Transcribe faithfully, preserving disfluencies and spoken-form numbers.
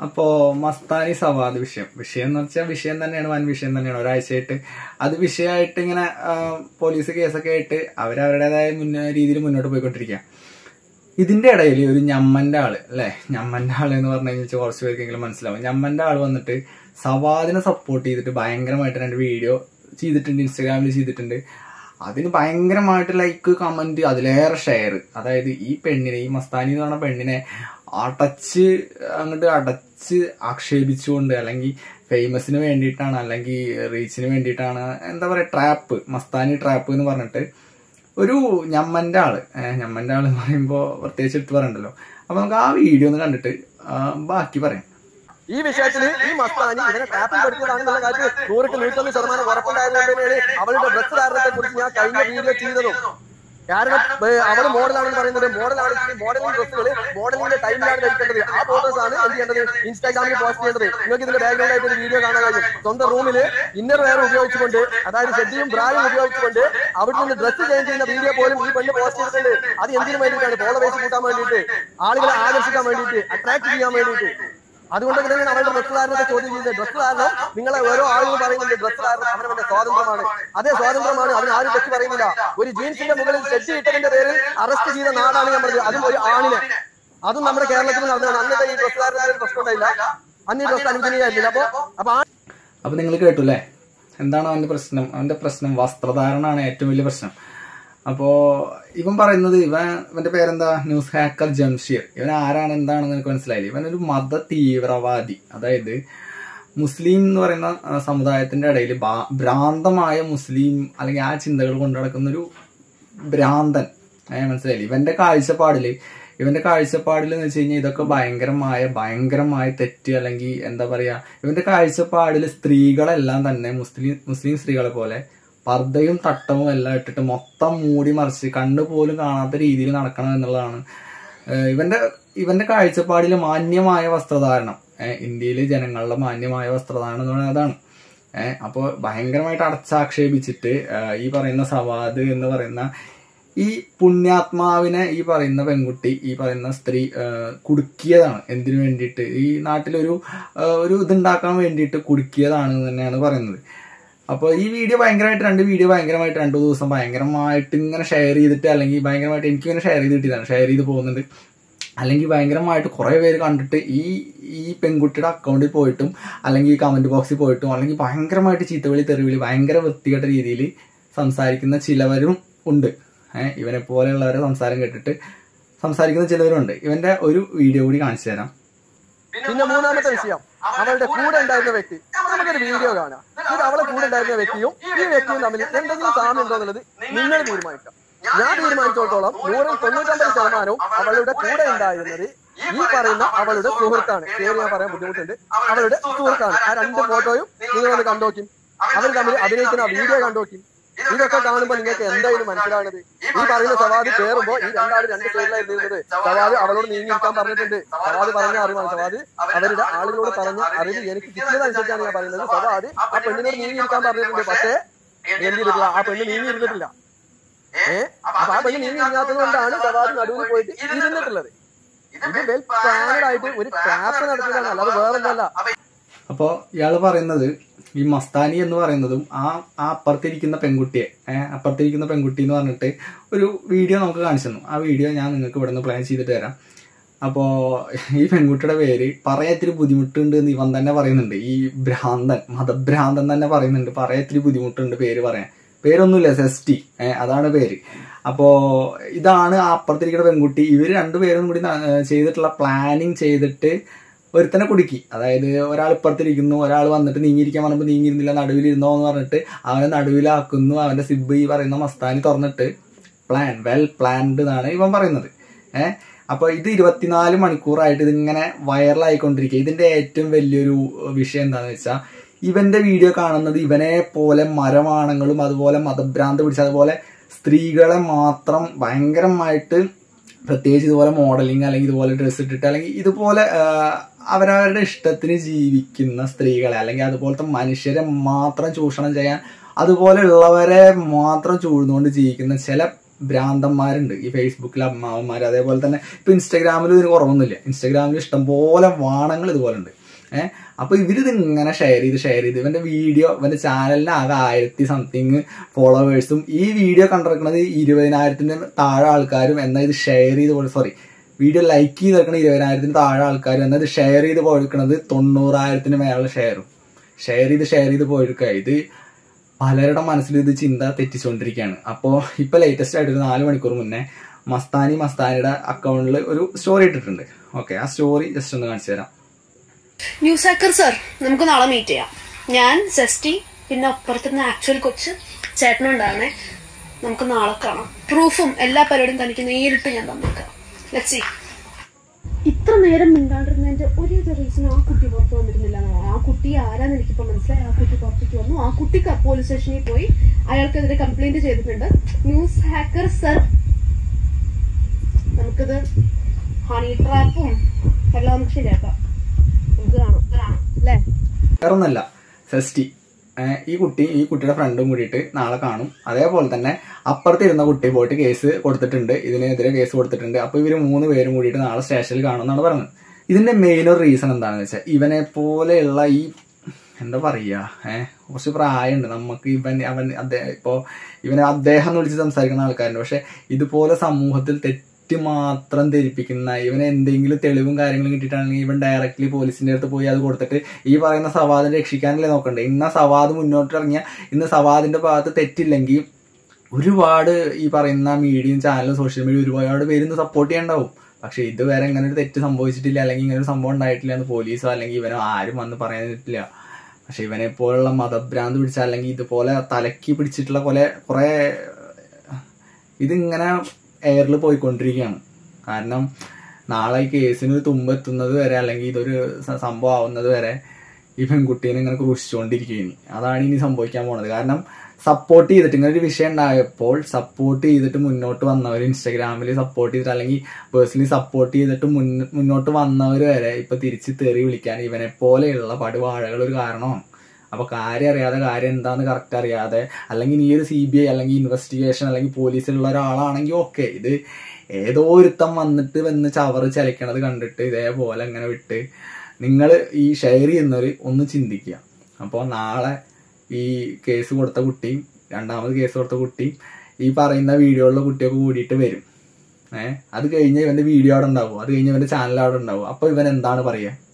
അപ്പോ മസ്താനി സവാദ് വിഷയം വിഷയം എന്ന് വെച്ചാൽ വിഷയം തന്നെയാണ്, വൻ വിഷയം തന്നെയാണ്. ഒരാഴ്ചയായിട്ട് അത് വിഷയമായിട്ട് ഇങ്ങനെ പോലീസ് കേസൊക്കെ ആയിട്ട് അവരവരുടേതായ മുന്നേ രീതിയിൽ മുന്നോട്ട് പോയിക്കൊണ്ടിരിക്കുക. ഇതിന്റെ ഇടയിൽ ഒരു ഞമ്മന്റെ ആള് അല്ലെ, ഞമ്മന്റെ ആള് എന്ന് പറഞ്ഞു കഴിഞ്ഞാൽ കുറച്ച് പേർക്കെങ്കിലും മനസ്സിലാവും. ഞമ്മന്റെ ആള് വന്നിട്ട് സവാദിനെ സപ്പോർട്ട് ചെയ്തിട്ട് ഭയങ്കരമായിട്ട് രണ്ട് വീഡിയോ ചെയ്തിട്ടുണ്ട്, ഇൻസ്റ്റാഗ്രാമിൽ ചെയ്തിട്ടുണ്ട്. അതിന് ഭയങ്കരമായിട്ട് ലൈക്ക്, കമന്റ്, അതിലേറെ ഷെയർ. അതായത് ഈ പെണ്ണിനെ, ഈ മസ്താനി എന്ന് പറഞ്ഞ പെണ്ണിനെ അടച്ച് അങ്ങോട്ട് അടച്ച് ആക്ഷേപിച്ചുകൊണ്ട്, അല്ലെങ്കിൽ ഫേമസിന് വേണ്ടിയിട്ടാണ്, അല്ലെങ്കിൽ റീച്ചിന് വേണ്ടിയിട്ടാണ്, എന്താ പറയാ, ട്രാപ്പ്, മസ്താനി ട്രാപ്പ് എന്ന് പറഞ്ഞിട്ട് ഒരു ഞമ്മന്റെ ആള് ഞമ്മന്റെ ആള് എന്ന് പറയുമ്പോ പ്രത്യേകിച്ച് എടുത്ത് പറയണ്ടല്ലോ. അപ്പൊ നമുക്ക് ആ വീഡിയോ ഒന്ന് കണ്ടിട്ട് ബാക്കി പറയാം. ഈ വിഷയത്തിൽ ഈ മസ്താനി ഇതിനെ ട്രാപ്പിൽ പെടുത്തിയതാണെന്നുള്ള കാര്യത്തിൽ നൂറിക്ക് നൂറ്റൊന്ന് ശതമാനം ഉറപ്പുണ്ടായതുകൊണ്ട് തന്നെയാണ് അവളുടെ ഡ്രസ് ധാരണത്തെ കുറിച്ച് ഞാൻ കഴിഞ്ഞ വീഡിയോ ചെയ്തതും. കാരണം അവള് മോഡലാണെന്ന് പറയുന്നത്, മോഡലാണ്, മോഡലിംഗ് ഡ്രസ്സുകൾ മോഡലിംഗിന്റെ ടൈമിലാണ് ധരിക്കേണ്ടത്. ആ ഫോട്ടോസ് ആണ് എന്ത് ചെയ്യേണ്ടത്, ഇൻസ്റ്റാഗ്രാമിൽ പോസ്റ്റ് ചെയ്യേണ്ടത്. നിങ്ങൾക്ക് ഇതിന്റെ ബാക്ക്ഗ്രൗണ്ട് ആയിട്ട് ഒരു വീഡിയോ കാണാൻ കഴിയും. സ്വന്തം റൂമില് ഇന്നർ വെയർ ഉപയോഗിച്ചുകൊണ്ട്, അതായത് ഷെഡിയും ബ്രായും ഉപയോഗിച്ചുകൊണ്ട് അവിടെ നിന്ന് ഡ്രസ്സ് ചേഞ്ച് ചെയ്യുന്ന വീഡിയോ പോലും ഈ പെണ്ണ് പോസ്റ്റ് ചെയ്തിട്ടുണ്ട്. അത് എന്തിനു വേണ്ടിയിട്ടാണ്? ഫോളോവേഴ്സ് കൂട്ടാൻ വേണ്ടിയിട്ട്, ആളുകളെ ആകർഷിക്കാൻ വേണ്ടിയിട്ട്, അട്രാക്ട് ചെയ്യാൻ വേണ്ടിയിട്ട്. അതുകൊണ്ട് തന്നെയാണ് അവരുടെ ഡ്രസ് ധാരണത്തെ ചോദ്യം ചെയ്യുന്നത്. ഡ്രസ് ധാരണം, നിങ്ങളെ ഓരോ ആളുകൾ പറയുന്നുണ്ട് ഡ്രസ് ധാരണം അവരവന്റെ സ്വാതന്ത്ര്യമാണ്. അതേ സ്വാതന്ത്ര്യമാണ്, അതിന് ആരും തെറ്റ് പറയുന്നില്ല. ഒരു ജീൻസിന്റെ മുകളിൽ സെറ്റ് ഇട്ടതിന്റെ പേരിൽ അറസ്റ്റ് ചെയ്ത നാടാണ് ഞാൻ പറഞ്ഞത്. അതും ഒരു ആണിനെ, അതും നമ്മുടെ കേരളത്തിൽ നടന്നതാണ്. അന്നത്തെ ഈ ഡ്രസ് ധാരണത്തിൽ പ്രശ്നം ഉണ്ടായില്ല, അന്ന് ഈ ഡ്രസ് അനുവദനീയമായിരുന്നില്ല. അപ്പൊ അപ്പൊ അപ്പൊ നിങ്ങൾ കേട്ടു. എന്താണ് അവന്റെ പ്രശ്നം? അവന്റെ പ്രശ്നം വസ്ത്രധാരണമാണ് ഏറ്റവും വലിയ പ്രശ്നം. അപ്പോ ഇവൻ പറയുന്നത്, ഇവൻ ഇവന്റെ പേരെന്താ, ന്യൂസ് ഹാക്കർ ജംഷീർ. ഇവൻ ആരാണ്, എന്താണെന്ന് എനിക്ക് മനസ്സിലായില്ല. ഇവനൊരു മത തീവ്രവാദി. അതായത് മുസ്ലിം എന്ന് പറയുന്ന സമുദായത്തിന്റെ ഇടയിൽ ഭ്രാന്തമായ മുസ്ലിം അല്ലെങ്കിൽ ആ ചിന്തകൾ കൊണ്ടു നടക്കുന്ന ഒരു ഭ്രാന്തൻ. മനസ്സിലായില്ല. ഇവന്റെ കാഴ്ചപ്പാടില് ഇവന്റെ കാഴ്ചപ്പാടിൽ എന്ന് വെച്ച് കഴിഞ്ഞാൽ ഇതൊക്കെ ഭയങ്കരമായ ഭയങ്കരമായ തെറ്റ്, അല്ലെങ്കിൽ എന്താ പറയാ, ഇവന്റെ കാഴ്ചപ്പാടിൽ സ്ത്രീകളെല്ലാം തന്നെ മുസ്ലിം മുസ്ലിം സ്ത്രീകളെ പോലെ പർദ്ദയും തട്ടവും എല്ലാം ഇട്ടിട്ട് മൊത്തം മൂടി മറിച്ച് കണ്ണു പോലും കാണാത്ത രീതിയിൽ നടക്കണം എന്നുള്ളതാണ് ഇവന്റെ ഇവന്റെ കാഴ്ചപ്പാടിൽ മാന്യമായ വസ്ത്രധാരണം. ഇന്ത്യയിലെ ജനങ്ങളുടെ മാന്യമായ വസ്ത്രധാരണം എന്ന് പറയുന്നത് അതാണ്. ഏഹ് അപ്പോൾ ഭയങ്കരമായിട്ട് അടച്ചാക്ഷേപിച്ചിട്ട് ഈ പറയുന്ന സവാദ് എന്ന് പറയുന്ന ഈ പുണ്യാത്മാവിനെ ഈ പറയുന്ന പെൺകുട്ടി, ഈ പറയുന്ന സ്ത്രീ കുടുക്കിയതാണ്. എന്തിനു വേണ്ടിയിട്ട്? ഈ നാട്ടിലൊരു ഒരു ഇതുണ്ടാക്കാൻ വേണ്ടിയിട്ട് കുടുക്കിയതാണ് തന്നെയാണ് പറയുന്നത്. അപ്പോൾ ഈ വീഡിയോ ഭയങ്കരമായിട്ട് രണ്ട് വീഡിയോ ഭയങ്കരമായിട്ട് രണ്ടു ദിവസം ഭയങ്കരമായിട്ട് ഇങ്ങനെ ഷെയർ ചെയ്തിട്ട്, അല്ലെങ്കിൽ ഭയങ്കരമായിട്ട് എനിക്കിങ്ങനെ ഷെയർ ചെയ്ത് കിട്ടിയതാണ്, ഷെയർ ചെയ്ത് പോകുന്നുണ്ട്. അല്ലെങ്കിൽ ഭയങ്കരമായിട്ട് കുറേ പേര് കണ്ടിട്ട് ഈ ഈ പെൺകുട്ടിയുടെ അക്കൗണ്ടിൽ പോയിട്ടും, അല്ലെങ്കിൽ കമന്റ് ബോക്സിൽ പോയിട്ടും, അല്ലെങ്കിൽ ഭയങ്കരമായിട്ട് ചീത്തവിളി, തെറിവിളി, ഭയങ്കര വൃത്തികെട്ട രീതിയിൽ സംസാരിക്കുന്ന ചിലവരും ഉണ്ട്. ഏഹ് ഇവനെ പോലെയുള്ളവരെ സംസാരം കേട്ടിട്ട് സംസാരിക്കുന്ന ചിലവരുണ്ട്. ഇവന്റെ ഒരു വീഡിയോ കൂടി കാണിച്ചു തരാം. പിന്നെ മൂന്നാമത്തെ വിഷയം, അവളുടെ കൂടെ ഉണ്ടായിരുന്ന വ്യക്തി. നമുക്കൊരു വീഡിയോ കാണാം. ഇത് അവളെ കൂടെ ഉണ്ടായിരുന്ന വ്യക്തിയും ഈ വ്യക്തിയും തമ്മിൽ എന്തെങ്കിലും സാമ്യം ഉണ്ടോ എന്നുള്ളത് നിങ്ങൾ തീരുമാനിക്കാം. ഞാൻ തീരുമാനിച്ചിടത്തോളം നൂറിൽ തൊണ്ണൂറ്റമ്പത് ശതമാനവും അവളുടെ കൂടെ ഉണ്ടായിരുന്നത് ഈ പറയുന്ന അവളുടെ സുഹൃത്താണ്. പേര് ഞാൻ പറയാൻ ബുദ്ധിമുട്ടുണ്ട്. അവളുടെ സുഹൃത്താണ്. ആ രണ്ട് ഫോട്ടോയും നിങ്ങളൊന്ന് കണ്ടോക്കും. അവർ തമ്മിൽ അഭിനയിക്കുന്ന വീഡിയോ കണ്ടോക്കും. ഇതൊക്കെ കാണുമ്പോൾ നിങ്ങൾക്ക് എന്തായാലും മനസ്സിലാവുന്നത്, ഈ പറയുന്ന സവാദ് കയറുമ്പോ ഈ രണ്ടാളും രണ്ട് സൈഡിലായിരുന്നു ഇരുന്നത്. സവാദ് അവളോട് നീങ്ങിയിരിക്കാൻ പറഞ്ഞിട്ടുണ്ട്. സവാദ് പറഞ്ഞ അറിവാണ്. സവാദ് അവരുടെ ആളുകളോട് പറഞ്ഞ അറിവ് എനിക്ക് കിട്ടിയതനുസരിച്ചാണ് ഞാൻ പറയുന്നത്. സവാദ് ആ പെണ്ണിനോട് നീങ്ങിയിരിക്കാൻ പറഞ്ഞിട്ടുണ്ട്. പക്ഷേ എന്തിരുന്നില്ല, ആ പെണ്ണ് നീങ്ങിയിരുന്നിട്ടില്ല. ഏഹ് അപ്പൊ ആ പെണ്ണ് നീങ്ങിയിരുന്നാത്തത് കൊണ്ടാണ് സവാദ് നടുവിൽ പോയിട്ട് ഇരുന്നിട്ടുള്ളത്. ഇത് വെൽ പ്ലാനഡ് ആയിട്ട് ഒരു ട്രാപ്പ് നടത്തിയതാണ്, അല്ലാതെ വേറൊന്നല്ല. അപ്പോ ഇയാള് പറയുന്നത്, ഈ മസ്താനി എന്ന് പറയുന്നതും ആ ആ അപ്പുറത്തിരിക്കുന്ന പെൺകുട്ടിയെ ഏഹ് അപ്പുറത്തിരിക്കുന്ന പെൺകുട്ടി എന്ന് പറഞ്ഞിട്ട് ഒരു വീഡിയോ നമുക്ക് കാണിച്ചു തന്നു. ആ വീഡിയോ ഞാൻ നിങ്ങൾക്ക് ഇവിടെ നിന്ന് പ്ലാൻ ചെയ്തിട്ട് തരാം. അപ്പോ ഈ പെൺകുട്ടിയുടെ പേര് പറയാൻ ഇത്തിരി ബുദ്ധിമുട്ടുണ്ട് എന്ന് ഇവൻ തന്നെ പറയുന്നുണ്ട്. ഈ ഭ്രാന്തൻ, മതഭ്രാന്തൻ തന്നെ പറയുന്നുണ്ട്, പറയാൻ ഇത്തിരി ബുദ്ധിമുട്ടുണ്ട് പേര് പറയാൻ. പേരൊന്നുമില്ല, സെസ്റ്റി, ഏഹ് അതാണ് പേര്. അപ്പോ ഇതാണ് ആ അപ്പുറത്തിരിക്കുന്ന പെൺകുട്ടി. ഇവര് രണ്ടുപേരും കൂടി ചെയ്തിട്ടുള്ള പ്ലാനിങ് ചെയ്തിട്ട് ഒരുത്തനെ കുടുക്കി. അതായത് ഒരാൾ ഇപ്പുറത്തിരിക്കുന്നു, ഒരാൾ വന്നിട്ട് നീങ്ങിയിരിക്കാൻ പറഞ്ഞപ്പോൾ നീങ്ങിയിരുന്നില്ല, നടുവിലിരുന്നോ എന്ന് പറഞ്ഞിട്ട് അവനെ നടുവിലാക്കുന്നു. അവന്റെ സിബ് ഈ പറയുന്ന മസ്താനി തുറന്നിട്ട് പ്ലാൻ, വെൽ പ്ലാൻഡ് എന്നാണ് ഇവൻ പറയുന്നത്. ഏഹ് അപ്പൊ ഇത് ഇരുപത്തിനാല് മണിക്കൂറായിട്ട് ഇതിങ്ങനെ വൈറലായിക്കൊണ്ടിരിക്കുക. ഇതിന്റെ ഏറ്റവും വലിയൊരു വിഷയം എന്താണെന്ന് വെച്ചാൽ, ഇവന്റെ വീഡിയോ കാണുന്നത് ഇവനെ പോലെ മരമാണങ്ങളും അതുപോലെ മതഭ്രാന്ത് പിടിച്ച അതുപോലെ സ്ത്രീകളെ മാത്രം ഭയങ്കരമായിട്ട്, പ്രത്യേകിച്ച് ഇതുപോലെ മോഡലിംഗ് അല്ലെങ്കിൽ ഇതുപോലെ ഡ്രസ്സ് ഇട്ടിട്ട് അല്ലെങ്കിൽ ഇതുപോലെ അവരവരുടെ ഇഷ്ടത്തിന് ജീവിക്കുന്ന സ്ത്രീകളെ അല്ലെങ്കിൽ അതുപോലത്തെ മനുഷ്യരെ മാത്രം ചൂഷണം ചെയ്യാൻ, അതുപോലെയുള്ളവരെ മാത്രം ചൂഴ്ന്നുകൊണ്ട് ജീവിക്കുന്ന ചില ഭ്രാന്തന്മാരുണ്ട് ഈ ഫേസ്ബുക്കിലെ അമ്മാവന്മാർ. അതേപോലെ തന്നെ ഇപ്പൊ ഇൻസ്റ്റാഗ്രാമിൽ ഇതിന് കുറവൊന്നുമില്ല. ഇൻസ്റ്റാഗ്രാമിൽ ഇഷ്ടംപോലെ വാണങ്ങൾ ഇതുപോലെ ഉണ്ട്. ഏഹ് അപ്പൊ ഇവരിത് ഇങ്ങനെ ഷെയർ ചെയ്ത് ഷെയർ ചെയ്ത് ഇവന്റെ വീഡിയോ ഇവന്റെ ചാനലിന് ആകെ ആയിരത്തി സംതിങ് ഫോളോവേഴ്സും ഈ വീഡിയോ കണ്ടിരിക്കുന്നത് ഇരുപതിനായിരത്തിന് താഴെ ആൾക്കാരും എന്നാൽ ഇത് ഷെയർ ചെയ്ത് സോറി വീഡിയോ ലൈക്ക് ചെയ്ത് വെക്കണ ഇരുപതിനായിരത്തിന് താഴെ ആൾക്കാരും എന്നാൽ ഇത് ഷെയർ ചെയ്ത് പോയിരിക്കണത് തൊണ്ണൂറായിരത്തിന് മേലുള്ള ഷെയറും ഷെയർ ചെയ്ത് ഷെയർ ചെയ്ത് പോയിരിക്കുക. ഇത് പലരുടെ മനസ്സിൽ ഇത് ചിന്ത തെറ്റിച്ചുകൊണ്ടിരിക്കുകയാണ്. അപ്പോൾ ഇപ്പൊ ലേറ്റസ്റ്റ് ആയിട്ട് ഒരു നാല് മണിക്കൂർ മുന്നേ മസ്താനി മസ്താനിയുടെ അക്കൗണ്ടിൽ ഒരു സ്റ്റോറി ഇട്ടിട്ടുണ്ട്. ഓക്കെ, ആ സ്റ്റോറി ജസ്റ്റ് ഒന്ന് കാണിച്ചു തരാം. ന്യൂസ് ഹാക്കർ സർ, നമുക്ക് നാളെ മീറ്റ് ചെയ്യാം. ഞാൻ സെസ്റ്റി പിന്നെ അപ്പുറത്തുനിന്ന് ആക്ച്വൽ കൊച്ച് ചേട്ടനുണ്ടാവണേ. നമുക്ക് നാളെ കാണാം. പ്രൂഫും എല്ലാ പരിപാടിയും തനിക്ക് നേരിട്ട് ഞാൻ തന്നേക്കാം. Let's see. ഇത്ര നേരം മിണ്ടാണ്ടിരുന്നതിന്റെ ഒരേ റീസൺ ആ കുട്ടി പുറത്ത് വന്നിരുന്നില്ല. ആ കുട്ടി ആരാന്ന് എനിക്കിപ്പോ മനസ്സിലായി. ആ കുട്ടി പുറത്തേക്ക് വന്നു. ആ കുട്ടി പോലീസ് സ്റ്റേഷനിൽ പോയി അയാൾക്കെതിരെ കംപ്ലൈന്റ് ചെയ്തിട്ടുണ്ട്. ന്യൂസ് ഹാക്കർ സർ, നമുക്കിത് ഹണി ട്രാപ്പും എല്ലാം നമുക്ക് ശരിയാക്കാം. നമുക്ക് കാണാം അല്ലേ? വേറൊന്നല്ല, സെസ്റ്റി ഈ കുട്ടി ഈ കുട്ടിയുടെ ഫ്രണ്ടും കൂടിയിട്ട് നാളെ കാണും. അതേപോലെ തന്നെ അപ്പുറത്തിരുന്ന കുട്ടി പോയിട്ട് കേസ് കൊടുത്തിട്ടുണ്ട്, ഇതിനെതിരെ കേസ് കൊടുത്തിട്ടുണ്ട്. അപ്പൊ ഇവര് മൂന്ന് പേരും കൂടിയിട്ട് നാളെ സ്റ്റേഷനിൽ കാണും എന്നാണ് പറഞ്ഞത്. ഇതിന്റെ മെയിൻ ഒരു റീസൺ എന്താണെന്ന് വെച്ചാൽ ഇവനെ പോലെയുള്ള ഈ എന്താ പറയാ ഏഹ് കുറച്ച് പ്രായമുണ്ട് നമുക്ക്. ഇവൻ അവൻ അദ്ദേഹം ഇപ്പോ ഇവനെ അദ്ദേഹം എന്ന് വിളിച്ച് സംസാരിക്കുന്ന ആൾക്കാരുണ്ട്. പക്ഷെ ഇതുപോലെ സമൂഹത്തിൽ തെറ്റ് മാത്രം ധരിപ്പിക്കുന്ന ഇവന് എന്തെങ്കിലും തെളിവും കാര്യങ്ങളും കിട്ടിയിട്ടാണെങ്കിൽ ഇവൻ ഡയറക്റ്റ്ലി പോലീസിന്റെ അടുത്ത് പോയി അത് കൊടുത്തിട്ട് ഈ പറയുന്ന സവാദിനെ രക്ഷിക്കാനല്ലേ നോക്കണ്ടേ. ഇന്ന സവാദ് മുന്നോട്ട് ഇറങ്ങിയ ഇന്ന് സവാദിന്റെ ഭാഗത്ത് തെറ്റില്ലെങ്കിൽ ഒരുപാട് ഈ പറയുന്ന മീഡിയയും ചാനലും സോഷ്യൽ മീഡിയ ഒരുപാട് പേര് ഇന്ന് സപ്പോർട്ട് ചെയ്യാണ്ടാവും. പക്ഷെ ഇതുവരെ ഇങ്ങനെ ഒരു തെറ്റ് സംഭവിച്ചിട്ടില്ല, അല്ലെങ്കിൽ ഇങ്ങനെ ഒരു സംഭവം ഉണ്ടായിട്ടില്ല എന്ന് പോലീസോ അല്ലെങ്കിൽ ഇവനോ ആരും വന്ന് പറയാൻ പറ്റില്ല. പക്ഷെ ഇവനെ പോലുള്ള മതഭ്രാന്ത് പിടിച്ച അല്ലെങ്കിൽ ഇതുപോലെ തലക്കി പിടിച്ചിട്ടുള്ള പോലെ കുറെ ഇതിങ്ങനെ എയറിൽ പോയിക്കൊണ്ടിരിക്കുകയാണ്. കാരണം നാളെ ഈ കേസിന് തുമ്പെത്തുന്നത് വരെ അല്ലെങ്കിൽ ഇതൊരു സംഭവം ആവുന്നത് വരെ ഈ പെൺകുട്ടീനെ ഇങ്ങനെ ക്രൂശിച്ചുകൊണ്ടിരിക്കുകയാണ്. അതാണ് ഇനി സംഭവിക്കാൻ പോണത്. കാരണം സപ്പോർട്ട് ചെയ്തിട്ട് ഇങ്ങനെ ഒരു വിഷയം ഉണ്ടായപ്പോൾ സപ്പോർട്ട് ചെയ്തിട്ട് മുന്നോട്ട് വന്നവർ, ഇൻസ്റ്റാഗ്രാമിൽ സപ്പോർട്ട് ചെയ്തിട്ട് അല്ലെങ്കിൽ പേഴ്സണലി സപ്പോർട്ട് ചെയ്തിട്ട് മുന്നോട്ട് വന്നവർ വരെ ഇപ്പൊ തിരിച്ച് തെറി വിളിക്കാൻ ഇവനെ പോലെയുള്ള പടുവാഴകൾ ഒരു കാരണമാണ്. അപ്പൊ കാര്യം അറിയാതെ കാര്യം എന്താന്ന് കറക്റ്റ് അറിയാതെ അല്ലെങ്കിൽ ഈ ഒരു സി ബി ഐ അല്ലെങ്കിൽ ഇൻവെസ്റ്റിഗേഷൻ അല്ലെങ്കിൽ പോലീസിലുള്ള ഒരാളാണെങ്കിൽ ഓക്കെ, ഇത് ഏതോ ഒരുത്തം വന്നിട്ട് വന്ന് ചവറ് ചലിക്കണത് കണ്ടിട്ട് ഇതേപോലെ ഇങ്ങനെ വിട്ട് നിങ്ങൾ ഈ ഷെയർ ചെയ്യുന്നവർ ഒന്ന് ചിന്തിക്കുക. അപ്പോൾ നാളെ ഈ കേസ് കൊടുത്ത കുട്ടിയും രണ്ടാമത് കേസ് കൊടുത്ത കുട്ടിയും ഈ പറയുന്ന വീഡിയോയിലുള്ള കുട്ടിയൊക്കെ കൂടിയിട്ട് വരും. ഏഹ് അത് കഴിഞ്ഞ് ഇവന്റെ വീഡിയോ അവിടെ ഉണ്ടാവും, അത് കഴിഞ്ഞ് ഇവന്റെ ചാനൽ അവിടെ ഉണ്ടാവും. അപ്പൊ ഇവൻ എന്താണ് പറയുക?